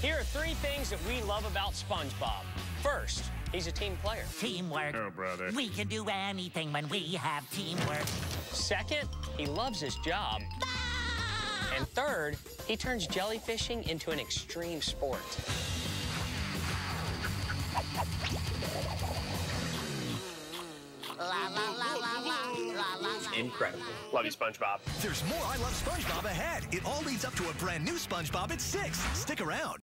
Here are 3 things that we love about SpongeBob. First, he's a team player. Teamwork. Oh, brother. We can do anything when we have teamwork. Second, he loves his job. And third, he turns jellyfishing into an extreme sport. Incredible. Love you, SpongeBob. There's more I Love SpongeBob ahead. It all leads up to a brand new SpongeBob at 6. Stick around.